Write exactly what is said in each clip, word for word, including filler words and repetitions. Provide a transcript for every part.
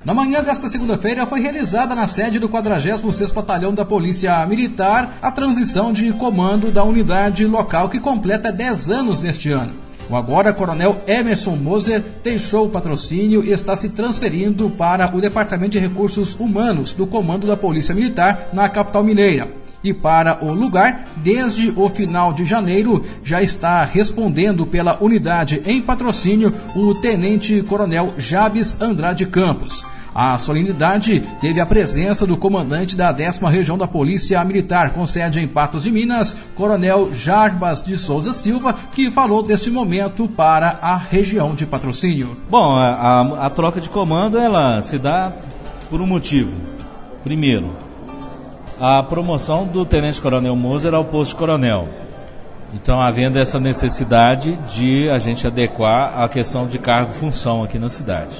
Na manhã desta segunda-feira foi realizada na sede do quadragésimo sexto Batalhão da Polícia Militar a transição de comando da unidade local que completa dez anos neste ano. O agora coronel Emerson Moser deixou o patrocínio e está se transferindo para o Departamento de Recursos Humanos do Comando da Polícia Militar na capital mineira. E para o lugar, desde o final de janeiro, já está respondendo pela unidade em patrocínio o tenente-coronel Jabes Andrade Campos. A solenidade teve a presença do comandante da décima Região da Polícia Militar, com sede em Patos de Minas, coronel Jarbas de Souza Silva, que falou deste momento para a região de patrocínio. Bom, a, a, a troca de comando ela se dá por um motivo. Primeiro, a promoção do tenente-coronel Moser ao posto de coronel. Então, havendo essa necessidade de a gente adequar a questão de cargo-função aqui na cidade.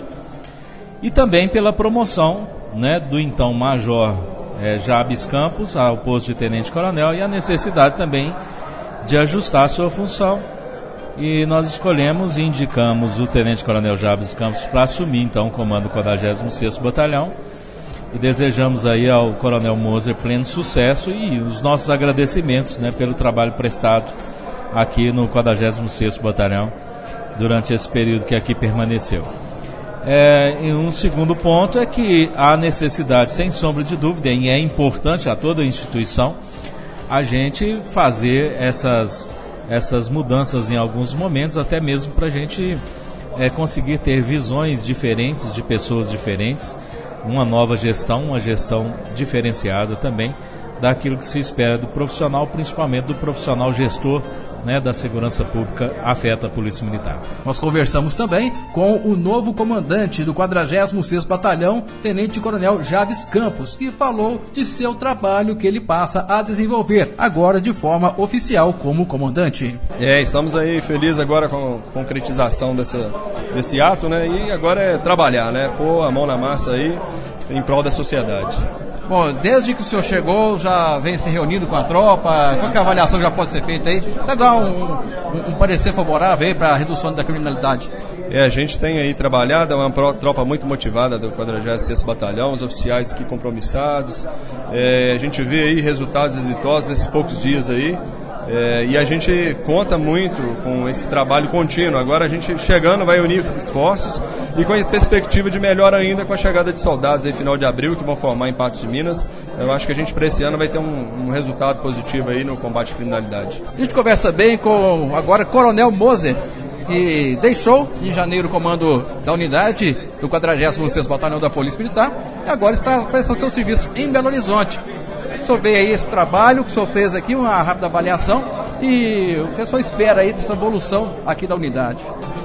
E também pela promoção, né, do então Major é, Jabes Campos ao posto de tenente-coronel e a necessidade também de ajustar a sua função. E nós escolhemos e indicamos o tenente-coronel Jabes Campos para assumir então o comando do quadragésimo sexto Batalhão. E desejamos aí ao coronel Moser pleno sucesso e os nossos agradecimentos, né, pelo trabalho prestado aqui no quadragésimo sexto Batalhão durante esse período que aqui permaneceu. É, e um segundo ponto é que há necessidade, sem sombra de dúvida, e é importante a toda a instituição, a gente fazer essas, essas mudanças em alguns momentos, até mesmo para a gente é, conseguir ter visões diferentes de pessoas diferentes, uma nova gestão, uma gestão diferenciada também daquilo que se espera do profissional, principalmente do profissional gestor, né, da segurança pública afeta a Polícia Militar. Nós conversamos também com o novo comandante do quadragésimo sexto Batalhão, tenente-coronel Jabes Campos, que falou de seu trabalho que ele passa a desenvolver, agora de forma oficial como comandante. É, estamos aí felizes agora com a concretização dessa, desse ato, né, e agora é trabalhar, né, pôr a mão na massa aí em prol da sociedade. Bom, desde que o senhor chegou, já vem se reunindo com a tropa, qual que é a avaliação que já pode ser feita aí? Legal, um, um, um parecer favorável aí para a redução da criminalidade. É, a gente tem aí trabalhado, é uma tropa muito motivada do quadragésimo sexto Batalhão, os oficiais aqui compromissados, é, a gente vê aí resultados exitosos nesses poucos dias aí. É, e a gente conta muito com esse trabalho contínuo. Agora a gente chegando vai unir esforços e com a perspectiva de melhor ainda com a chegada de soldados aí final de abril que vão formar em Patos de Minas. Eu acho que a gente para esse ano vai ter um, um resultado positivo aí no combate à criminalidade. A gente conversa bem com agora Coronel Moser, que deixou em janeiro o comando da unidade do quadragésimo sexto Batalhão da Polícia Militar e agora está prestando seus serviços em Belo Horizonte. O senhor vê aí esse trabalho que o senhor fez aqui, uma rápida avaliação, e o que o senhor espera aí dessa evolução aqui da unidade?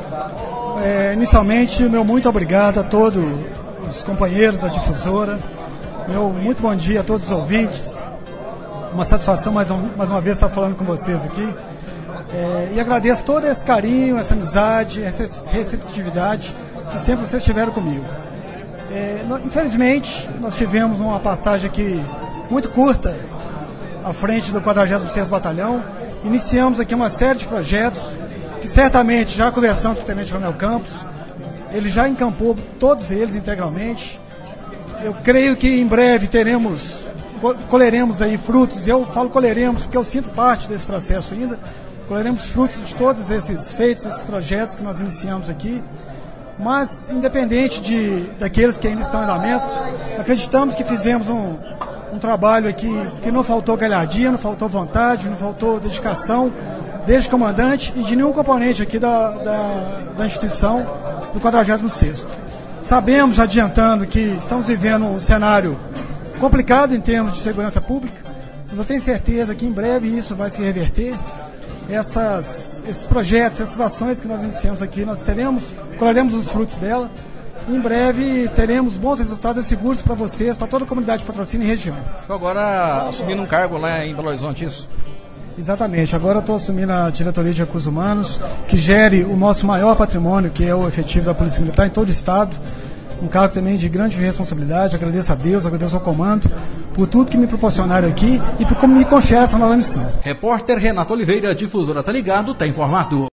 É, inicialmente, meu muito obrigado a todos os companheiros da difusora, meu muito bom dia a todos os ouvintes, uma satisfação mais, um, mais uma vez estar falando com vocês aqui, é, e agradeço todo esse carinho, essa amizade, essa receptividade que sempre vocês tiveram comigo. É, infelizmente, nós tivemos uma passagem aqui muito curta à frente do quadragésimo sexto Batalhão. Iniciamos aqui uma série de projetos que certamente, já conversando com o tenente-coronel Campos, ele já encampou todos eles integralmente. Eu creio que em breve teremos, colheremos aí frutos, eu falo colheremos porque eu sinto parte desse processo ainda, colheremos frutos de todos esses feitos, esses projetos que nós iniciamos aqui. Mas, independente de, daqueles que ainda estão em andamento, acreditamos que fizemos um um trabalho aqui que não faltou galhardia, não faltou vontade, não faltou dedicação desde o comandante e de nenhum componente aqui da, da, da instituição do quadragésimo sexto. Sabemos, adiantando, que estamos vivendo um cenário complicado em termos de segurança pública, mas eu tenho certeza que em breve isso vai se reverter. Essas, esses projetos, essas ações que nós iniciamos aqui, nós teremos, colheremos os frutos dela. Em breve teremos bons resultados e seguros para vocês, para toda a comunidade de Patrocínio e região. Estou agora assumindo um cargo lá em Belo Horizonte, isso? Exatamente, agora eu estou assumindo a diretoria de recursos humanos, que gere o nosso maior patrimônio, que é o efetivo da Polícia Militar em todo o estado. Um cargo também de grande responsabilidade. Agradeço a Deus, agradeço ao comando por tudo que me proporcionaram aqui e por como me confiar essa nova missão. Repórter Renato Oliveira, difusora Tá Ligado, tá informado.